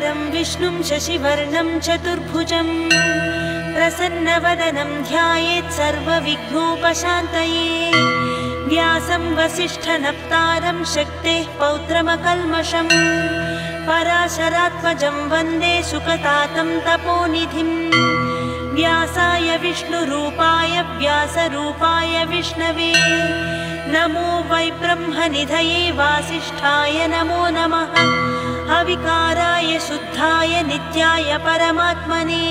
शुक्लाम्बरधरं विष्णुं शशिवर्णं चतुर्भुजं प्रसन्नवदनं ध्यायेत् सर्वविघ्नोपशान्तये। व्यासं वसिष्ठनप्तारं शक्तेः पौत्रमकल्मषं पराशरात्मजं वन्दे सुकतातं तपोनिधिम्। व्यासाय विष्णुरूपाय व्यासरूपाय विष्णवे नमो वै ब्रह्मनिधये वासिष्ठाय नमो नमः। अविकाराय शुद्धाय नित्याय परमात्मने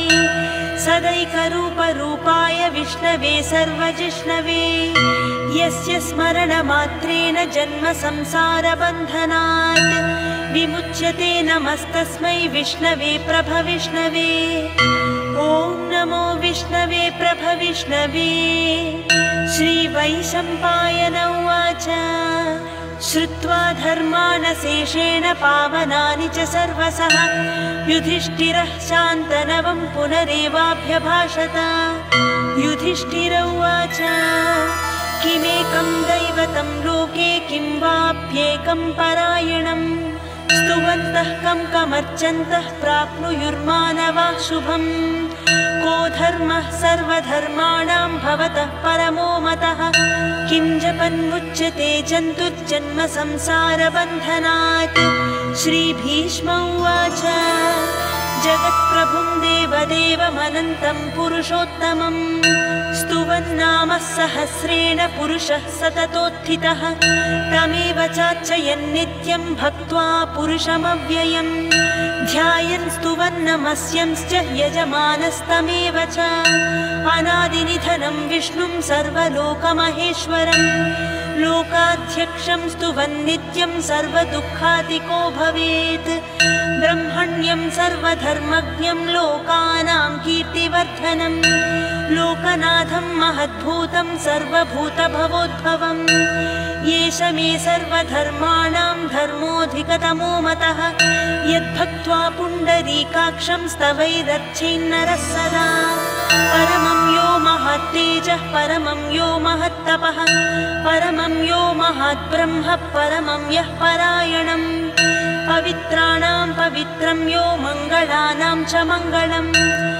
सदैकरूपरूपाय विष्णवे सर्वजिष्णवे यस्य स्मरणमात्रेण जन्म संसारबन्धनात् विमुच्यते। नमस्तस्मै विष्णवे प्रभविष्णवे। ॐ नमो विष्णवे प्रभविष्णवे। श्रीवैशम्पायन उवाच श्रुत्वा धर्मानशेषेण पावनानि च सर्वशः युधिष्ठिरः शान्तनवं पुनरेवाभ्यभाषत। युधिष्ठिर उवाच किमेकं दैवतं लोके किं वाप्येकं परायणम् स्तुवन्तः कं कमर्चन्तः प्राप्नुयुर्मानवाः शुभम्। को धर्मः सर्वधर्माणां भवतः परमो मतः किं जपन्मुच्यते जन्तुर्जन्म संसारबन्धनात्। श्रीभीष्म उवाच जगत्प्रभुं देवदेवमनन्तं पुरुषोत्तमं स्तुवन्नामः सहस्रेण पुरुषः सततोत्थितः। तमेव चार्चयन्नित्यं भक्त्वा पुरुषमव्ययम् ध्यायन् स्तुवन्नमस्यंश्च यजमानस्तमेव च। अनादिनिधनं विष्णुं सर्वलोकमहेश्वरं लोकाध्यक्षं स्तुवन्नित्यं सर्वदुःखातिको भवेत्। ब्रह्मण्यं सर्वधर्मज्ञं लोकानां कीर्तिवर्धनं लोकनाथं महद्भूतं सर्वभूतभवोद्भवम्। येष मे सर्वधर्माणां धर्मोऽधिकतमो मतः यद्भक्त्वा पुण्डरीकाक्षं स्तवैरर्चेन्नरः सदा। परमं यो महत्तेजः परमं यो महत्तपः परमं यो महद्ब्रह्म परमं यः परायणम्। पवित्राणां पवित्रं यो मङ्गलानां च मङ्गलम्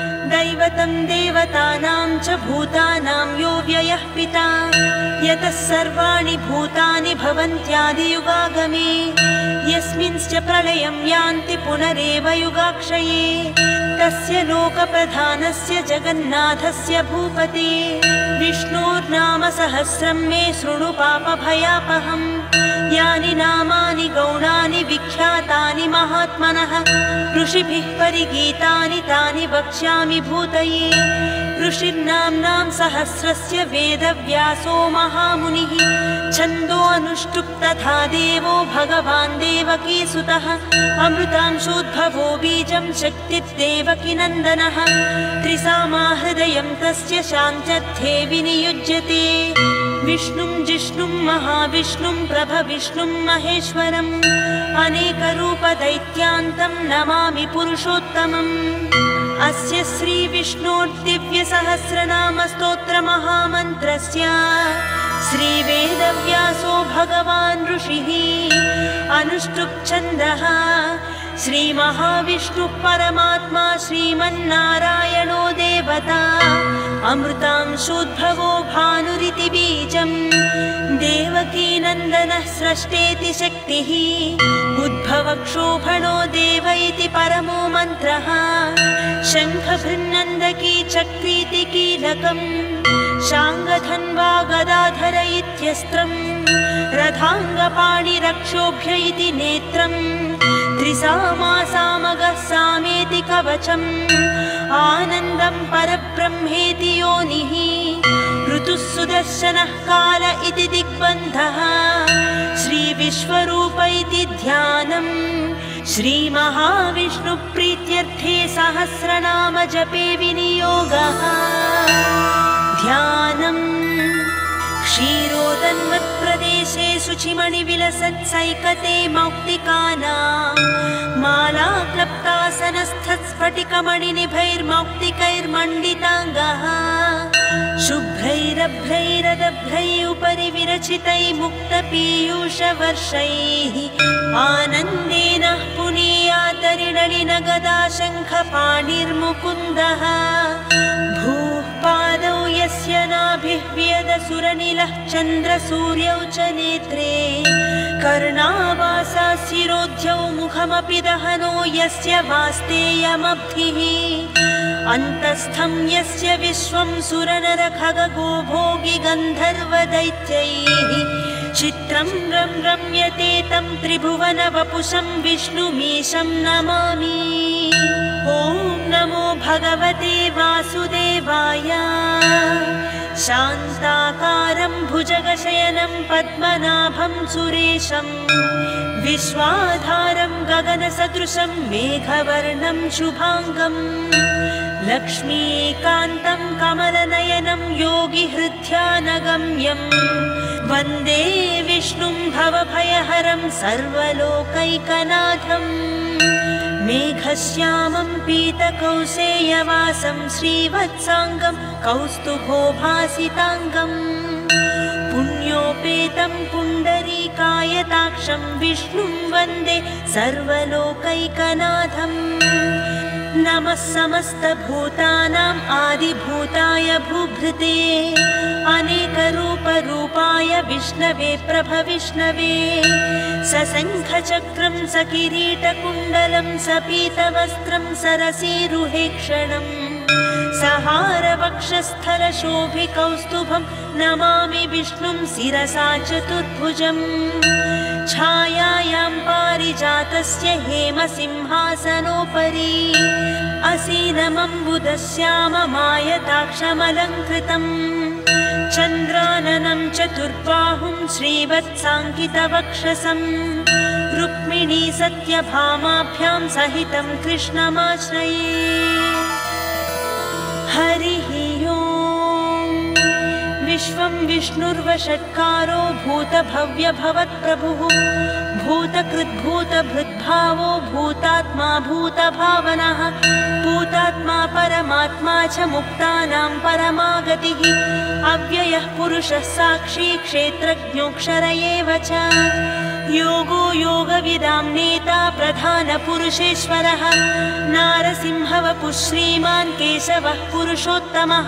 दैवतं देवतानां च भूतानां यो व्ययः पिता। यतः सर्वाणि भूतानि भवन्त्यादियुगागमे यस्मिंश्च प्रलयं यान्ति पुनरेव युगाक्षये। तस्य लोकप्रधानस्य जगन्नाथस्य भूपते विष्णोर्नाम सहस्रं मे शृणु पापभयापहम्। यानि नामानि गौणानि विख्यातानि महात्मनः ऋषिभिः परिगीतानि तानि वक्ष्यामि भूतये। ऋषिर्नाम्नां सहस्रस्य वेदव्यासो महामुनिः छन्दो अनुष्टुप् तथा देवो भगवान् देवकीसुतः। अमृतांशोद्भवो बीजं शक्तिर्देवकीनन्दनः त्रिसामाहृदयं तस्य शान्त्यर्थे विनियुज्यते। विष्णुं जिष्णुं महाविष्णुं प्रभविष्णुं महेश्वरम् अनेकरूपदैत्यान्तं नमामि पुरुषोत्तमम्। अस्य श्रीविष्णोर्दिव्यसहस्रनामस्तोत्रमहामन्त्रस्य श्रीवेदव्यासो भगवान् ऋषिः अनुष्टुप् छन्दः। श्रीमहाविष्णुः परमात्मा श्रीमन्नारायणो देवता अमृतांशोद्भवो भानुरिति बीजम्। देवकीनन्दनः स्रष्टेति शक्तिः उद्भवक्षोभणो देव इति परमो मन्त्रः। शङ्खभृन्नन्दकी चक्रीति कीलकम् शाङ्गधन्वा गदाधर इत्यस्त्रम् रथाङ्गपाणिरक्षोभ्य इति नेत्रम् त्रिसामासामगः सामेति कवचम् आनन्दं परब्रह्मेति योनिः ऋतुः सुदर्शनः काल इति दिग्बन्धः श्रीविश्वरूप इति ध्यानम्। श्रीमहाविष्णुप्रीत्यर्थे सहस्रनाम जपे विनियोगः। ध्यानम् क्षीरोदन्वत्प्रदेशे शुचिमणिविलसत्सैकते मौक्तिकानां मालाक्लप्तासनस्थत्स्फटिकमणिनिभैर्मौक्तिकैर्मण्डिताङ्गः शुभ्रैरभ्रैरदभ्रैः उपरि विरचितैः मुक्तपीयूषवर्षैः आनन्देन पुनीयात् करिणलिनगदा शङ्खपाणिर्मुकुन्दः भूः पादौ यस्य नाभिः व्यदसुरनिलः चन्द्रसूर्यौ च नेत्रे कर्णावासा शिरोध्यौ मुखमपि दहनो यस्य वास्तेयमब्धिः अन्तस्थं यस्य विश्वं सुरनरखगो भोगि गन्धर्वदैत्यैः चित्रं रम्यते तं त्रिभुवनवपुषं विष्णुमीशं नमामि। ॐ नमो भगवते वासुदेवाय। शान्ताकारं भुजगशयनं पद्मनाभं सुरेशं विश्वाधारं गगनसदृशं मेघवर्णं शुभाङ्गं लक्ष्मीकान्तं कमलनयनं योगिहृद्यानगम्यं वन्दे विष्णुं भवभयहरं सर्वलोकैकनाथं मेघश्यामं पीतकौसेयवासं श्रीवत्साङ्गं कौस्तुभोभासिताङ्गं पुण्योपेतं पुण्डरीकायताक्षं विष्णुं वन्दे सर्वलोकैकनाथम्। नमः समस्तभूतानाम् आदिभूताय भूभृते अनेकरूपरूपाय विष्णवे प्रभविष्णवे सशङ्खचक्रं सकिरीटकुण्डलं सपीतवस्त्रं सरसीरुहेक्षणम् सहारवक्षस्थलशोभिकौस्तुभं नमामि विष्णुं शिरसा चतुर्भुजम् छायायां पारिजातस्य हेमसिंहासनोपरि असीनमम्बुदश्याममायताक्षमलङ्कृतं चन्द्राननं चतुर्बाहुं श्रीवत्साङ्कितवक्षसं रुक्मिणी सत्यभामाभ्यां सहितं कृष्णमाश्रये। हरिः ओम्। विश्वं विष्णुर्वषट्कारो भूतभव्यभवत्प्रभुः भूतकृद्भूतभृद्भावो भूतात्मा भूतभावनः भूतात्मा परमात्मा च मुक्तानां परमागतिः अव्ययः पुरुषः साक्षी क्षेत्रज्ञोऽक्षर एव च योगो योगविदां नेता प्रधानपुरुषेश्वरः नारसिंहवपुः श्रीमान् केशवः पुरुषोत्तमः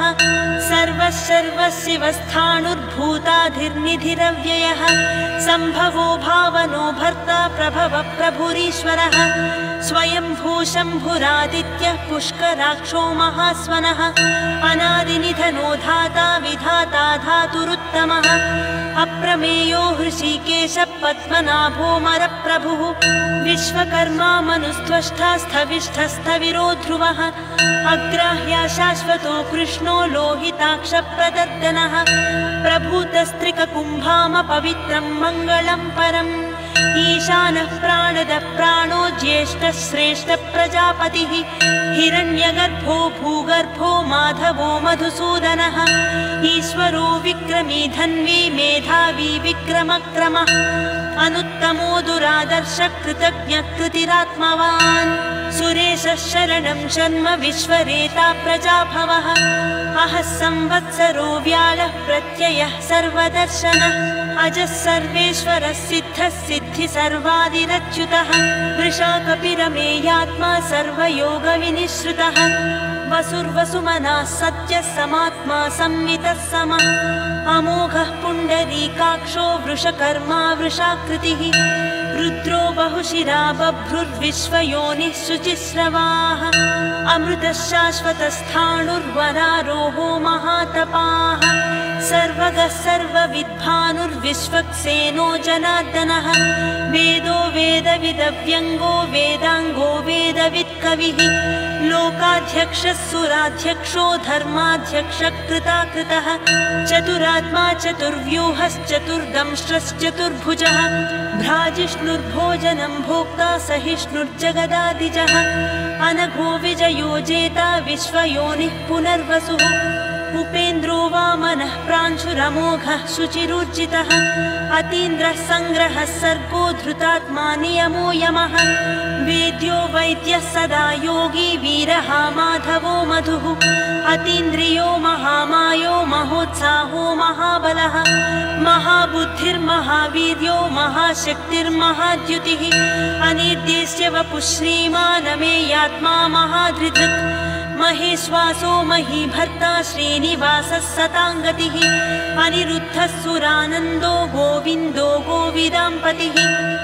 सर्वशिवस्थाणुर्भूताधिर्निधिरव्ययः सम्भवो भावनो भर्ता प्रभव प्रभुरीश्वरः स्वयंभू शम्भुरादित्यः पुष्कराक्षो महास्वनः अनादिनिधनो धाता विधाता धातुरुत्तमः अप्रमेयो हृषीकेश पद्मनाभो मरप्रभुः विश्वकर्मा मनुस्त्वष्टा स्थविष्ठस्थविरो ध्रुवः अग्राह्य शाश्वतो कृष्णो लोहिताक्षप्रदर्दनः प्रभूतस्त्रिककुम्भाम पवित्रं मङ्गलं परम् ईशानः प्राणदः प्राणो ज्येष्ठः श्रेष्ठः प्रजापतिः हिरण्यगर्भो भूगर्भो माधवो मधुसूदनः ईश्वरो विक्रमी धन्वी मेधावी विक्रमक्रमः अनुत्तमो दुरादर्श कृतज्ञ कृतिरात्मवान् सुरेशः शरणं शर्म विश्वरेता प्रजाभवः अहः संवत्सरो व्यालः प्रत्ययः सर्वदर्शनः अजः सर्वेश्वरः सिद्धः सिद्धि सर्वादिरच्युतः वृषाकपिरमेयात्मा सर्वयोगविनिश्रुतः वसुर्वसुमनः सत्यः समात्मा संवितः समः अमोघः पुण्डरीकाक्षो वृषकर्मा वृषाकृतिः रुद्रो बहुशिरा बभ्रुर्विश्वयोनिः शुचिस्रवाः अमृतः शाश्वतस्थाणुर्वरारोहो महातपाः सर्वगः सर्वविद्भानुर्विश्वक्सेनो जनार्दनः वेदो वेदविदव्यङ्गो वेदाङ्गो वेदवित्कविः लोकाध्यक्षः सुराध्यक्षो धर्माध्यक्षः कृताकृतः चतुरात्मा चतुर्व्यूहश्चतुर्दंष्ट्रश्चतुर्भुजः भ्राजिष्णुर्भोजनं भोक्ता सहिष्णुर्जगदादिजः अनघो विजयो जेता विश्वयोनिः पुनर्वसुः उपेन्द्रो वामनः प्रांशुरमोघः शुचिरूर्जितः अतीन्द्रः सङ्ग्रहः सर्गो धृतात्मा नियमो यमः वेद्यो वैद्यः सदा योगी वीरः माधवो मधुः अतीन्द्रियो महामायो महोत्साहो महाबलः महाबुद्धिर्महातेजो महाबुद्धिर्महावीर्यो महाशक्तिर्महाद्युतिः अनिर्देश्य वपुः श्रीमानमेयात्मा महाधृतृक् महेश्वासो महीभर्ता श्रीनिवासः सताङ्गतिः अनिरुद्धः सुरानन्दो गोविन्दो गोविदाम्पतिः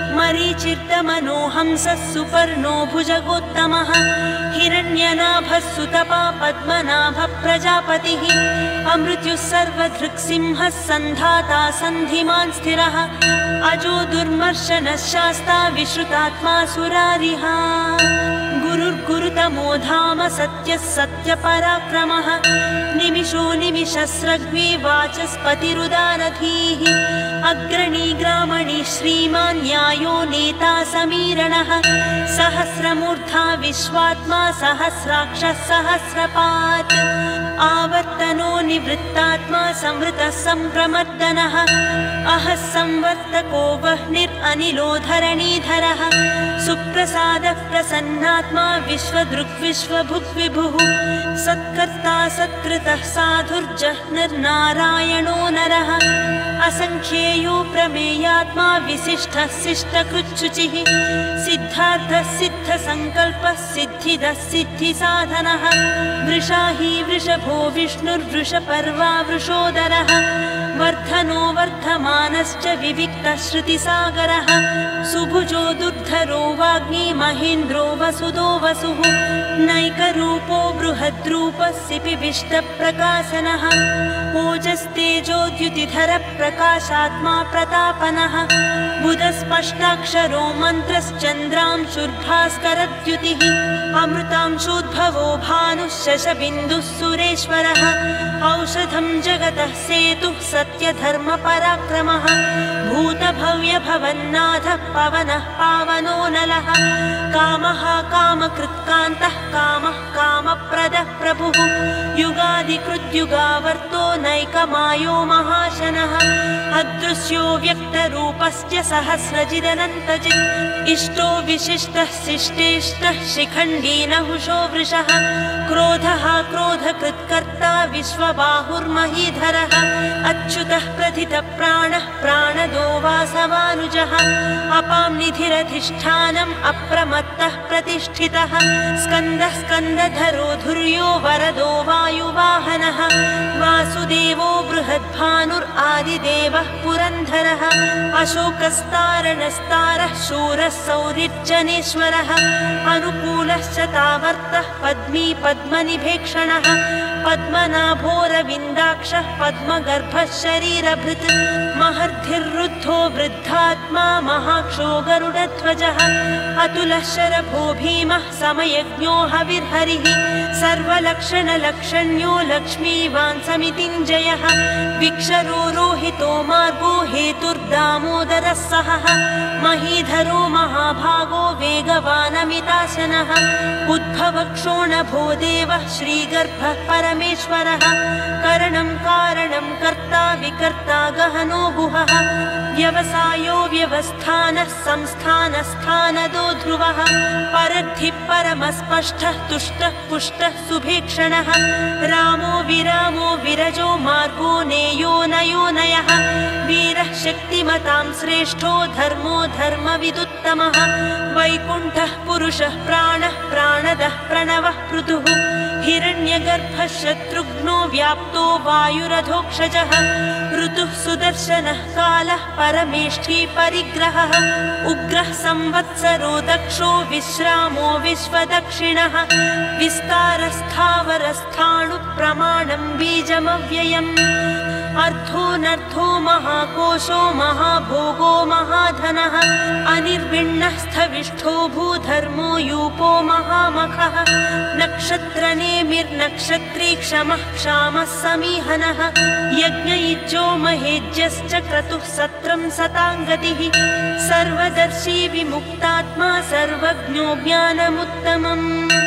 मरीचिर्दमनोहंसः सुपर्णो भुजगोत्तमः हिरण्यनाभः सुतपा पद्मनाभः प्रजापतिः अमृत्युः सर्वधृक्सिंहः सन्धाता सन्धिमान् स्थिरः अजो दुर्मर्शनः शास्ता विश्रुतात्मा सुरारिः गुरुर्गुरुतमो धाम सत्यः सत्यपराक्रमः निमिषो निमिषस्रग्वी वाचस्पतिरुदारधीः अग्रणी ग्रामणी श्रीमान् न्यायो नेता समीरणः सहस्रमूर्धा विश्वात्मा सहस्राक्षः सहस्रपात् आवर्तनो निवृत्तात्मा संवृतः संप्रमर्दनः अहः संवर्तको वह्निरनिलो धरणीधरः सुप्रसादः प्रसन्नात्मा विश्वदृग्विश्वभुक् विभुः सत्कर्ता सत्कृतः साधुर्जह्निर्नारायणो नरः असंख्येयो प्रमेयात्मा विशिष्टः शिष्टकृच्छुचिः सिद्धार्थः सिद्धसङ्कल्पः सिद्धिदः सिद्धिसाधनः वृषाही वृषभो विष्णुर्वृषपर्वा वृषोदरः वर्धनो वर्धमानश्च विविक्तः श्रुतिसागरः सुभुजो दुर्धरो वाग्मी महेन्द्रो वसुदो वसुः नैकरूपो बृहद्रूपः सिपिविष्टप्रकाशनः ओजस्तेजोद्युतिधरः प्रकाशात्मा प्रतापनः बुधस्पष्टाक्षरो मन्त्रश्चन्द्रांशुर्भास्करद्युतिः अमृतांशोद्भवो भानुः शशबिन्दुः सुरेश्वरः औषधं जगतः सेतुः सत्यधर्मपराक्रमः भूतभव्यभवन्नाथः पवनः पावनो नलः कामः कामकृत्कान्तः कामः कामप्रदः प्रभुः युगादिकृद्युगावर्तो नैकमायो महाशनः अदृश्यो व्यक्तरूपश्च सहस्रजिदनन्तजित् इष्टो विशिष्टः शिष्टेष्टः शिखण्डी नहुषो वृषः क्रोधः क्रोधकृत्कर्ता विश्वबाहुर्महीधरः अच्युतः प्रथितः प्राणः प्राणदो वासवानुजः अपां निधिरधिष्ठानम् अप्रमत्तः प्रतिष्ठितः स्कन्दः स्कन्दधरो धुर्यो वरदो वायुवाहनः वासुदेवो बृहद्भानुरादिदेवः पुरन्धरः अशोकस्तारणस्तारः शूरः सौरिर्जनेश्वरः अनुकूलः शतावर्तः पद्मी पद्मनिभेक्षणः पद्मनाभोरविन्दाक्षः पद्मगर्भः शरीरभृत् महर्धिर्रुद्धो वृद्धात्मा महाक्षो गरुडध्वजः अतुलः शरभो भीमः समयज्ञो हविर्हरिः सर्वलक्षणलक्षण्यो लक्ष्मीवान् समितिञ्जयः विक्षरो रोहितो मार्गो हेतुर्दामोदरः सहः महीधरो महाभागो वेगवानमिताशनः उद्भवक्षोणभो देवः श्रीगर्भः परमेश्वरः करणं कारणं कर्ता विकर्ता गहनो गुहः व्यवसायो व्यवस्थानः संस्थानस्थानदो ध्रुवः परद्धिः परमस्पष्टः तुष्टः पुष्टः सुभीक्षणः रामो विरामो विरजो मार्गो नेयो नयो नयः वीरः शक्तिमतां श्रेष्ठो धर्मो धर्मविदुत्तमः वैकुण्ठः पुरुषः प्राणः प्राणदः प्रणवः पृथुः हिरण्यगर्भः शत्रुघ्नो व्याप्तो वायुरधोक्षजः ऋतुः सुदर्शनः कालः परमेष्ठी परिग्रहः उग्रः संवत्सरो दक्षो विश्रामो विश्वदक्षिणः विस्तारस्थावरस्थाणुः प्रमाणं बीजमव्ययम् अर्थोऽनर्थो महाकोशो महाभोगो महाधनः अनिर्विण्णः स्थविष्ठो भूधर्मो यूपो महामखः नक्षत्रनेमिर्नक्षत्री क्षमः क्षामः समीहनः यज्ञयुज्यो महेज्यश्च क्रतुः सत्रं सताङ्गतिः सर्वदर्शी विमुक्तात्मा सर्वज्ञो ज्ञानमुत्तमम्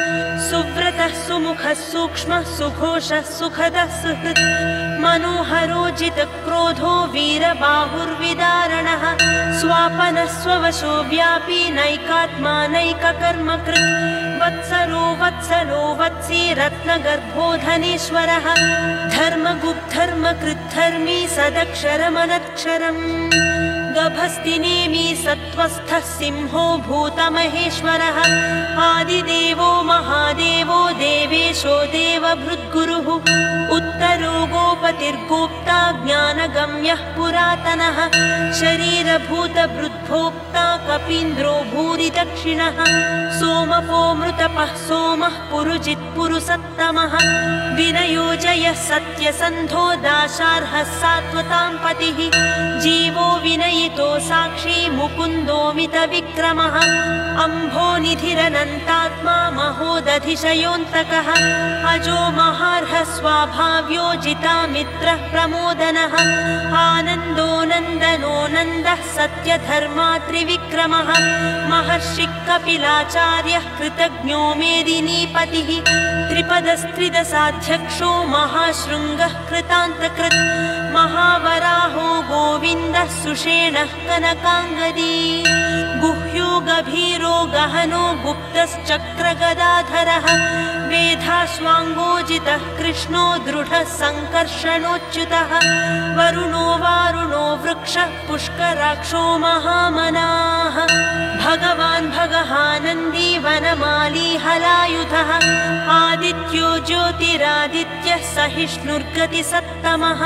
सुव्रतः सुमुखः सूक्ष्मः सुघोषः सुखदः सुहृत् मनोहरोजितक्रोधो वीरबाहुर्विदारणः स्वापनः स्ववशो व्यापी नैकात्मा नैककर्मकृत् वत्सरो वत्सलो वत्सी रत्नगर्भो धनेश्वरः धर्मगुप्धर्मकृद्धर्मी सदक्षरमनक्षरम् गभस्तिनेमी सत्त्वस्थः सिंहो भूतमहेश्वरः आदिदेवो महादेवो देवेशो देवभृद्गुरुः उत्तरो गोपतिर्गोप्ता ज्ञानगम्यः पुरातनः शरीरभूतभृद्भोक्ता कपीन्द्रो भूरि दक्षिणः सोमपो मृतपः सोमः पुरुजित्पुरुसत्तमः विनयोजयः सत्यसन्धो दाशार्हः सात्वतां पतिः जीवो विनयितो साक्षी मुकुन्दोमितविक्रमः अम्भोनिधिरनन्तात्मा महोदधिशयोऽन्तकः अजो महार्हः स्वाभाव्यो जितामित्रः प्रमोदनः आनन्दो नन्दनो नन्दः सत्यधर्मात्रिविक्रमः महर्षिः कपिलाचार्यः कृतज्ञो मेदिनीपतिः त्रिपदस्त्रिदशाध्यक्षो महाशृङ्गः कृतान्तकृत् महावराहो गोविन्दः सुषेणः कनकाङ्गदी गुह्यो गभीरो गहनो गुप्तश्चक्रगदाधरः वेधाश्वाङ्गोजितः कृष्णो दृढः सङ्कर्षणोच्युतः वरुणो वारुणो वृक्षः पुष्कराक्षो महामनाः भगवान् भगहानन्दी वनमाली हलायुधः आदित्यो ज्योतिरादित्यः सहिष्णुर्गतिसत्तमः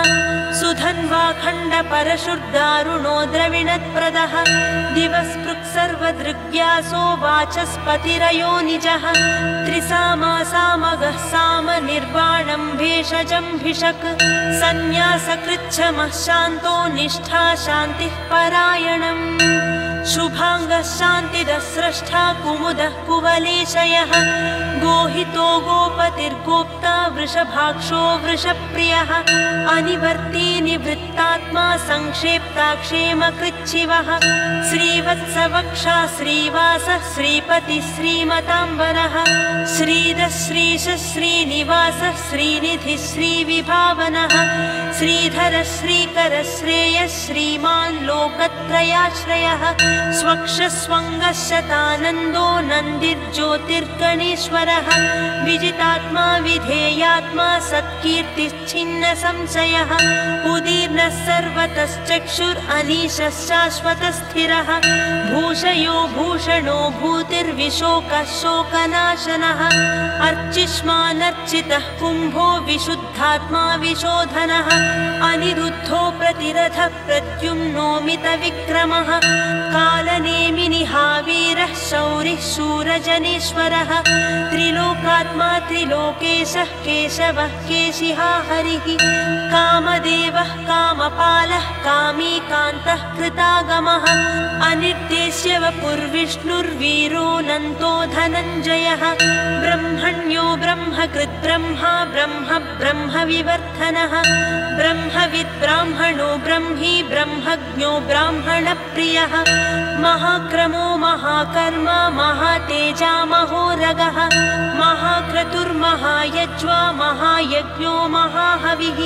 सुधन्वाखण्डपरशुर्दारुणो द्रविणत्प्रदः दिवस्पृक्सर्वदृग्व्यासो वाचस्पतिरयो निजः त्रिसामासामगः सामनिर्वाणं भेषजं भिषक् सन्न्यासकृच्छमः शान्तो निष्ठा शान्तिः परायणम् शुभाङ्गः शान्तिदः स्रष्टा कुमुदः कुवलेशयः गोहितो गोपतिर्गोप्ता वृषभाक्षो वृषप्रियः अनिवर्ती निवृत्तात्मा संक्षेप्ताक्षेमकृच्छिवः श्रीवत्सवक्षा श्रीवासः श्रीपतिः श्रीमताम्बरः श्रीधः श्रीशः श्रीनिवासः श्रीनिधिः श्रीविभावनः श्रीधरः श्रीकरः श्रेयः श्रीमान् लोकत्रयाश्रयः स्वक्षस्वङ्गः शतानन्दो नन्दिर्ज्योतिर्गणेश्वरः विजितात्मा विधेयात्मा सत्कीर्तिश्छिन्न संशयः उदीर्णः सर्वतश्चक्षुरनीशः शाश्वतस्थिरः भूषयो भूषणो भूतिर्विशोकः शोकनाशनः अर्चिष्मानर्चितः कुम्भो विशुद्धात्मा विशोधनः अनिरुद्धो प्रतिरथः प्रद्युम्नोमितविक्रमः कालनेमिनिहावीरः शौरिः शूरजनेश्वरः त्रिलोकात्मा त्रिलोकेशः केशवः केशिहा हरिः कामदेवः कामपालः कामी कान्तः कृतागमः अनिर्देश्य वपुर्विष्णुर्वीरोऽनन्तो धनञ्जयः ब्रह्मण्यो ब्रह्मकृद्ब्रह्मा ब्रह्म ब्रह्मविवर्धनः ब्रह्मविद् ब्राह्मणो ब्रह्मी ब्रह्मज्ञो ब्राह्मणप्रियः महाक्रमो महाकर्मा महातेजा महोरगः महाक्रतुर्महायज्वा महायज्ञो महाहविः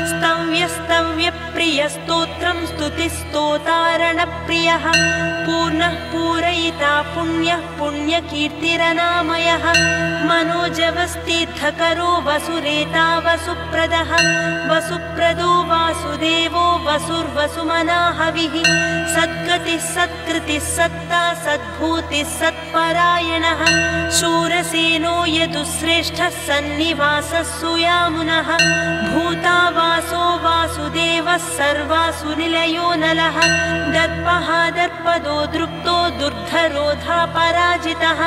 स्तव्यस्तव्यप्रियस्तोत्रं स्तुतिस्तोतारणप्रियः पूर्णः पूरयिता पुण्यः पुण्यकीर्तिरनामयः मनोजवस्तीर्थकरो वसुरेता वसुप्रदः वसुप्रदो वासुदेवो वसुर्वसुमनाहविः सद्गतिः सत्कृतिः सत्ता सद्भूतिः सत्परायणः शूरसेनो यदुश्रेष्ठः सन्निवासः सुयामुनः भूतावासो वासुदेवः सर्वासुनिलयो नलः दर्पः दर्पदो दृप्तो दुर्धरोधा पराजितः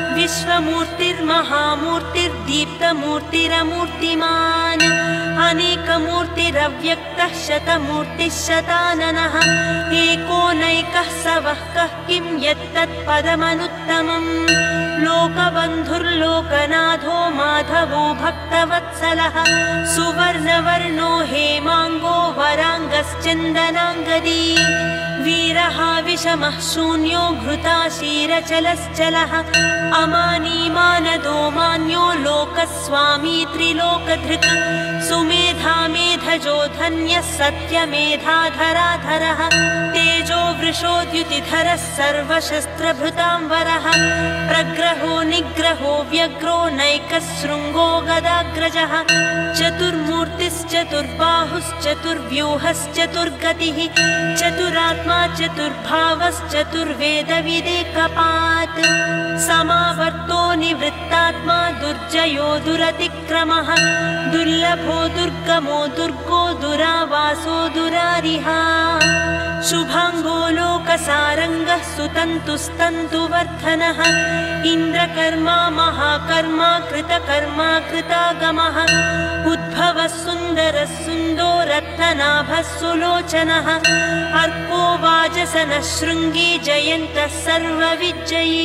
विश्वमूर्तिर्महामूर्तिर्दीप्तमूर्तिरमूर्तिमान् अनेकमूर्तिरव्यक्तः शतमूर्तिः शताननः एकोनैकः सवः कः किं यत्तत्पदमनुत्तमम् लोकबन्धुर्लोकनाथो माधवो भक्तवत्सलः सुवर्णवर्णो हेमाङ्गो वराङ्गश्चन्दनाङ्गदी वीरः विषमः शून्यो घृताशीरचलश्चलः अमानी मानदो मान्यो लोकस्वामी त्रिलोकधृक् सुमेधा मेधजो धन्यः सत्यमेधाधराधरः तेजो वृषोद्युतिधरः सर्वशस्त्रभृतांवरः प्रग्रहो निग्रहो व्यग्रो नैकशृङ्गो गदाग्रजः चतुर्मूर्तिश्चतुर्बाहुश्चतुर्व्यूहश्चतुर्गतिः चतुरात्मा चतुर्भावश्चतुर्वेदविदेकपात् समावर्तो निवृत्तात्मा दुर्जयो दुरतिक्रमः दुर्लभो दुर्गमो दुर्गो दुरावासो दुरारिहा शुभांगो लोकसारंगः सुतन्तुस्तन्तुवर्धनः इन्द्रकर्मा महाकर्मा कृतकर्मा कृतागमः उद्भवः सुन्दरः सुन्दो रत्ननाभः सुलोचनः अर्को वाजसनः शृङ्गी जयन्तः सर्वविजयी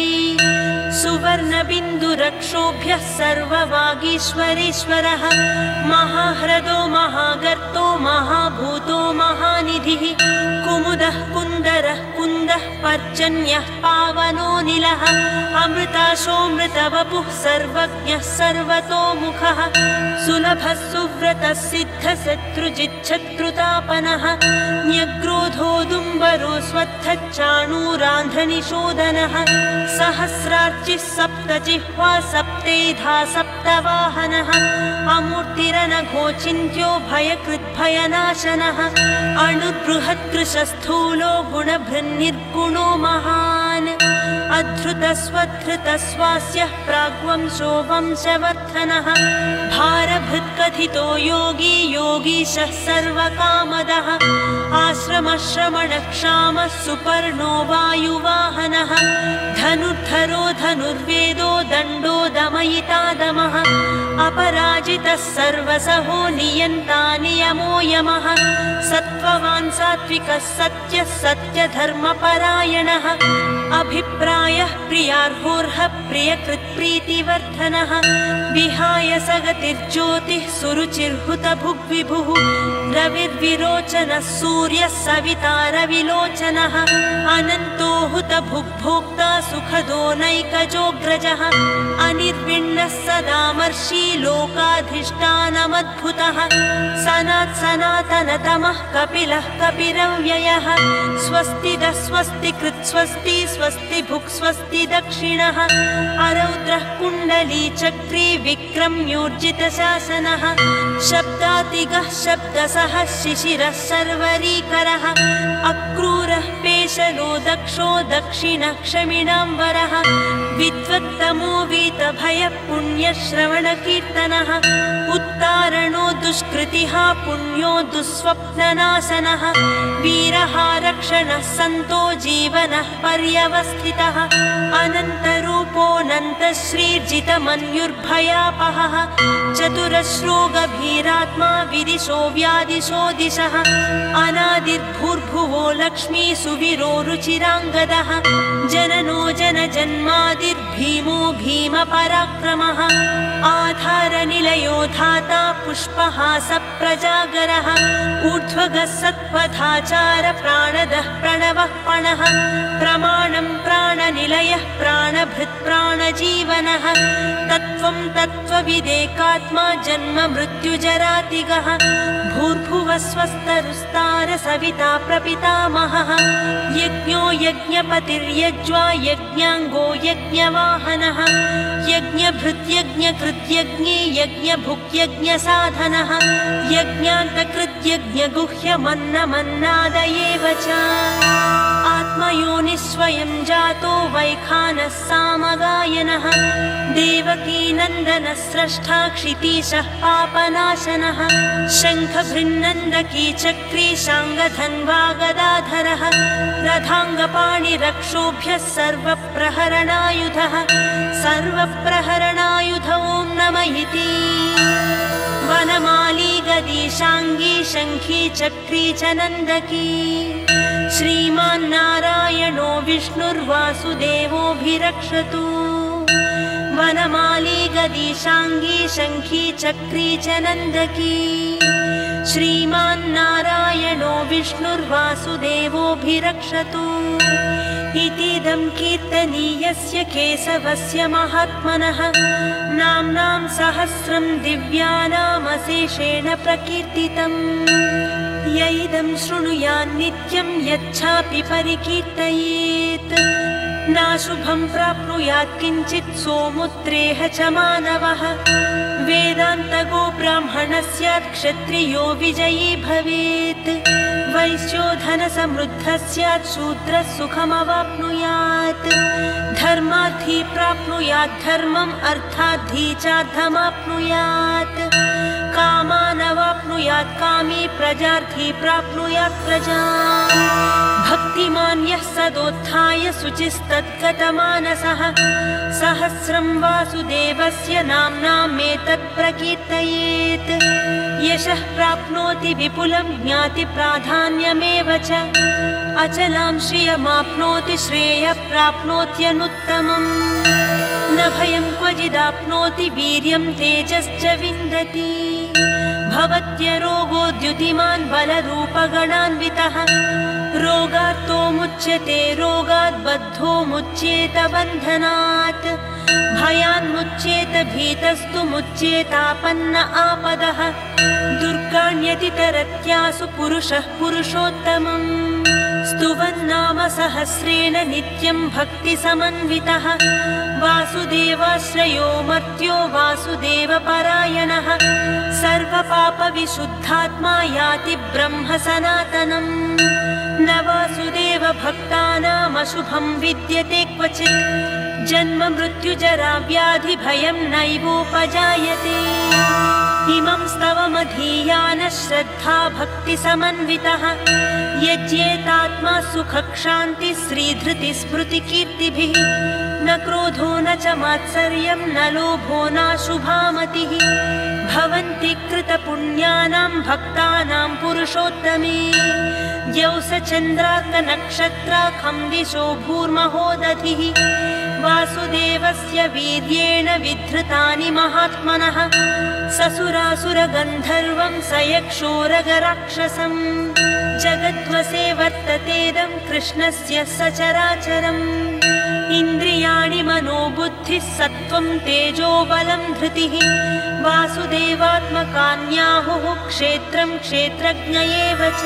सुवर्णबिन्दुरक्षोभ्यः सर्ववागीश्वरेश्वरः महाह्रदो महागर्तो महाभूतो महानिधिः कुमुदः कुन्दरः कुन्दः पर्जन्यः पावनो निलः अमृताशोऽमृतवपुः सर्वज्ञः सर्वतोमुखः सुलभः सुव्रतः सिद्धः शत्रुजिच्छत्रुतापनः न्यग्रोधोदुम्बरो स्वत्थच्चाणूरान्ध्रनिशोधनः सहस्रार्चिः सप्तजिह्वा सप्तेधा सप्तवाहनः अमूर्तिरनघोचिन्त्यो भयकृद्भयनाशनः अणुबृहत्कृशस्थूलो गुणभृन्निर्गुणो महान् अधृतस्वधृतस्वास्यः प्राग्वंशो वंशवर्धनः भारभृत्कथितो योगी योगीशः सर्वकामदः आश्रमश्रमणक्षामः सुपर्णो वायुवाहनः धनुर्धरो धनुर्वेदो दण्डो दमयितादमः अपराजितः सर्वसहो नियन्ता नियमो यमः सत्त्ववान् सात्विकः सत्यः सत्यधर्मपरायणः अभिप्रायः प्रियार्होर्हः प्रियकृत्प्रीतिवर्धनः विहाय सगतिर्ज्योतिः सुरुचिर्हुतभुग्विभुः रविर्विरोचनः सूर्यः सविता रविलोचनः अनन्तो हुतभुग्भोक्ता सुखदो नैकजोऽग्रजः अनिर्विण्णः सदामर्षि लोकाधिष्ठानमद्भुतः सनातनतमः कपिलः कपिरव्ययः स्वस्तिदः स्वस्तिकृत् स्वस्ति स्वस्ति भुक् स्वस्ति दक्षिणः अरौद्रः कुण्डली चक्री विक्रम्योर्जितशासनः शब्दातिगः शब्दसः शिशिरः सर्वरीकरः अक्रूरः पेशलो दक्षो दक्षिणः क्षमिणाम्बरः विद्वत्तमो वीतभयः पुण्यश्रवणकीर्तनः उत्तारणो दुष्कृतिः पुण्यो दुःस्वप्ननाशनः वीरः रक्षणः सन्तो जीवनः पर्यवस्थितः अनन्तरूपोऽनन्तश्रीर्जितमन्युर्भयापहः चतुरश्रो गभीरात्मा विदिशो व्यादिशो दिशः अनादिर्भूर्भुवो लक्ष्मी सुवीरो रुचिराङ्गदः जननो जनजन्मादिर्भीमो भीमपराक्रमः आधारनिलयो धाता पुष्पहासप्रजागरः ऊर्ध्वगः सत्पथाचार प्राणदः प्रणवः पणः प्रमाणं प्राणनिलयः प्राणभृत् प्राणजीवनः तत्त्वं तत्त्वविदेकात्मा जन्म मृत्युजरातिगः भूर्भुवः स्वस्तरुस्तार सविता प्रपितामहः यज्ञो यज्ञपतिर्यज्वा यज्ञाङ्गो यज्ञवाहनः यज्ञभृत्यज्ञकृत्यज्ञे यज्ञभुक्यज्ञसाधनः यज्ञान्तकृत्यज्ञगुह्यमन्नमन्नादयेव च आत्मयोनिस्वयं जातो वैखानः सामगायनः देवकीनन्दनः स्रष्टा क्षितीशः पापनाशनः शङ्खभृन्नन्दकी चक्री शाङ्गधन्वा गदाधरः रथाङ्गपाणिरक्षोभ्यः सर्वप्रहरणायुधः सर्वप्रहरणायुध ॐ नमः इति वनमाली गदीशाङ्गी शङ्खी चक्री च नन्दकी श्रीमान्नारायणो विष्णुर्वासुदेवोऽभिरक्षतु वनमाली गदीशाङ्गी शङ्खी चक्री च नन्दकी श्रीमान्नारायणो विष्णुर्वासुदेवोऽभिरक्षतु इतीदं कीर्तनीयस्य केशवस्य महात्मनः नाम्नां सहस्रं दिव्यानामशेषेण प्रकीर्तितम् य इदं शृणुयान्नित्यं यच्छापि परिकीर्तयेत् नाशुभं प्राप्नुयात् किञ्चित् सोमुत्रेह च मानवः वेदान्तगो ब्राह्मणः स्यात् क्षत्रियो विजयी भवेत् वैश्यो धनसमृद्धः स्यात् शूद्रः सुखमवाप्नुयात् धर्मार्थी प्राप्नुयात् धर्मम् अर्थार्थी चार्थमाप्नुयात् कामानवाप्नुयात् कामी प्रजार्थी प्राप्नुयात् प्रजाम् भक्तिमान् यः सदोत्थाय शुचिस्तद्गतमानसः सहस्रं वासुदेवस्य नाम्नामेतत् प्रकीर्तयेत् यशः प्राप्नोति विपुलं ज्ञाति प्राधान्यमेव च अचलां श्रियमाप्नोति श्रेयः प्राप्नोत्यनुत्तमम् न भयं क्वचिदाप्नोति वीर्यं तेजश्च विन्दति भवत्यरोगो द्युतिमान् बलरूपगणान्वितः रोगार्तो मुच्यते रोगात् बद्धो मुच्येत बन्धनात् भयान्मुच्येत भीतस्तु मुच्येतापन्न आपदः दुर्गाण्यतितरत्यासु पुरुषः पुरुषोत्तमम् स्तुवन्नाम सहस्रेण नित्यं भक्तिसमन्वितः वासुदेवाश्रयो मर्त्यो वासुदेवपरायणः सर्वपापविशुद्धात्मा याति ब्रह्म सनातनम् न वासुदेव भक्तानामशुभं विद्यते क्वचित् जन्म मृत्युजरा व्याधि भयं नैवोपजायते इमं स्तवमधीयानः श्रद्धा भक्तिसमन्वितः यज्ञेतात्मा सुखक्षान्ति श्रीधृति स्मृतिकीर्तिभिः न क्रोधो न च मात्सर्यं न लोभो नाशुभामतिः भवन्ति कृतपुण्यानां भक्तानां पुरुषोत्तमे द्यौस चन्द्रार्कनक्षत्राखं दिशो भूर्महोदधिः वासुदेवस्य वीर्येण विधृतानि महात्मनः ससुरासुरगन्धर्वं सयक्षोरगराक्षसम् जगद्वसे वर्ततेदं कृष्णस्य सचराचरम् इन्द्रियाणि मनोबुद्धिः सत्त्वं तेजो बलं धृतिः वासुदेवात्मकान्याहुः क्षेत्रं क्षेत्रज्ञ एव च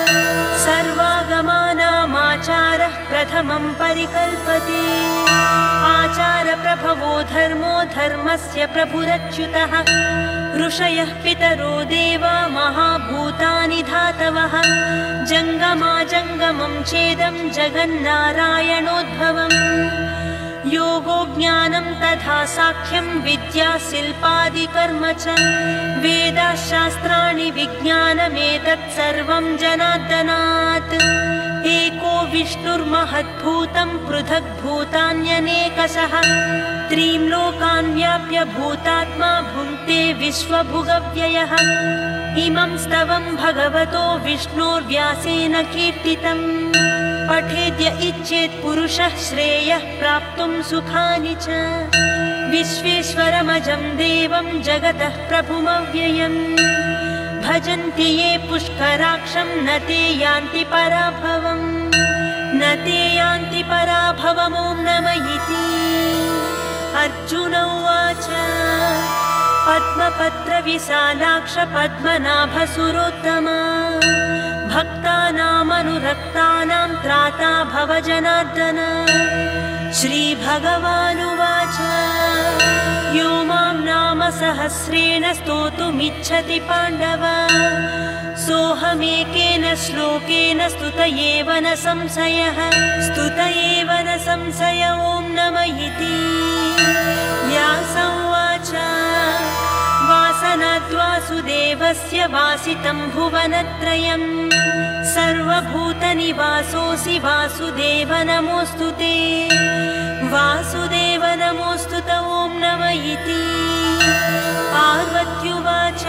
सर्वागमानामाचारः प्रथमं परिकल्पते आचारप्रभवो धर्मो धर्मस्य प्रभुरच्युतः ऋषयः पितरो देवा महाभूतानि धातवः जङ्गमाजङ्गमं चेदं जगन्नारायणोद्भवम् योगो ज्ञानं तथा साख्यं विद्या शिल्पादिकर्म च वेदाशास्त्राणि विज्ञानमेतत् सर्वं जनार्दनात् एको विष्णुर्महद्भूतं पृथग्भूतान्यनेकशः त्रीं लोकान् व्याप्य भूतात्मा भुङ्क्ते विश्वभुगव्ययः इमं स्तवं भगवतो विष्णोर्व्यासेन कीर्तितम् पठेद्य इच्छेत् पुरुषः श्रेयः प्राप्तुं सुखानि च विश्वेश्वरमजं देवं जगतः प्रभुमव्ययम् भजन्ति ये पुष्कराक्षं न ते यान्ति पराभवम् न ते यान्ति पराभवम् ॐ नमः इति अर्जुन उवाच पद्मपत्रविशालाक्ष पद्मनाभसुरोत्तमा भक्तानामनुरक्तानां त्राता भव जनार्दन श्रीभगवानुवाच यो मां नाम सहस्रेण स्तोतुमिच्छति पाण्डव सोऽहमेकेन श्लोकेन स्तुत एव न संशयः स्तुत एव न संशय ॐ नमः इति व्यास उवाच वासनाद्वासुदेवस्य वासितं भुवनत्रयम् सर्वभूतनिवासोऽसि वासुदेव नमोऽस्तु ते वासुदेव नमोऽस्तु ते ॐ नमः इति पार्वत्युवाच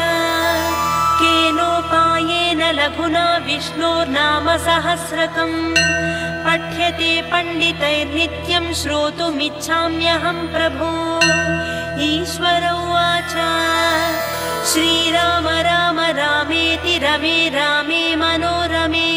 केनोपायेन लघुना विष्णोर्नाम सहस्रकम् पठ्यते पण्डितैर्नित्यं श्रोतुमिच्छाम्यहं प्रभो ईश्वर उवाच श्रीराम राम रामेति रमे रामे मनोरमे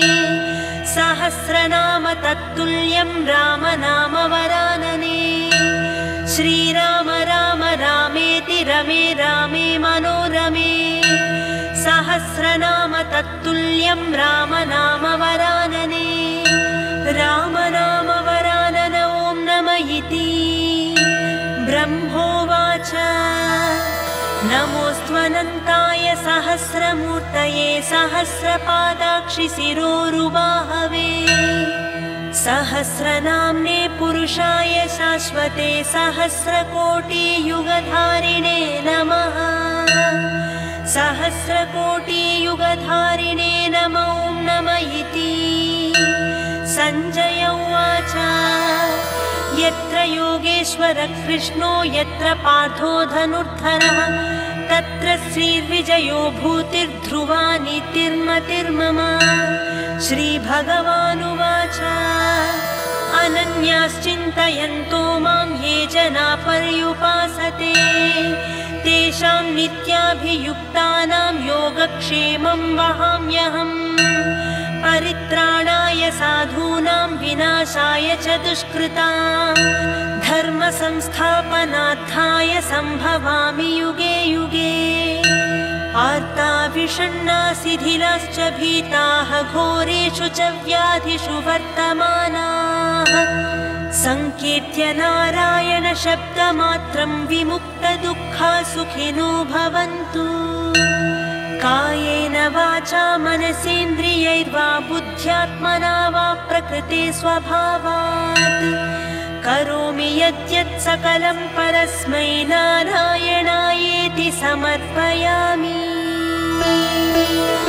तत्तुल्यं राम नाम वरानने श्रीराम राम रामेति रमे रामे मनोरमे सहस्रनाम तत्तुल्यं राम नाम वरानने राम नाम वरानन ॐ नमः इति ब्रह्मोवाच नमोऽस्त्वनन्ताय सहस्रमूर्तये सहस्रपादाक्षिशिरोरुबाहवे सहस्रनाम्ने पुरुषाय शाश्वते सहस्रकोटियुगधारिणे नमः सहस्रकोटियुगधारिणे नमो नमः इति सञ्जय उवाच यत्र योगेश्वरः कृष्णो यत्र पार्थो धनुर्धरः तत्र श्रीर्विजयो भूतिर्ध्रुवा नीतिर्मतिर्मम श्रीभगवानुवाच अनन्याश्चिन्तयन्तो मां ये जना पर्युपासते तेषां नित्याभियुक्तानां योगक्षेमं वहाम्यहम् परित्राणाय साधूनां विनाशाय च दुष्कृतां धर्मसंस्थापनार्थाय सम्भवामि युगे युगे आर्ता विषण्णा शिथिलाश्च भीताः घोरेषु च व्याधिषु वर्तमानाः संकीर्त्य नारायण शब्दमात्रं विमुक्तदुःखा सुखिनो भवन्तु कायेन वाचा मनसेन्द्रियैर्वा बुद्ध्यात्मना वा प्रकृते स्वभावात् करोमि यद्यत् सकलं परस्मै नारायणायेति समर्पयामि।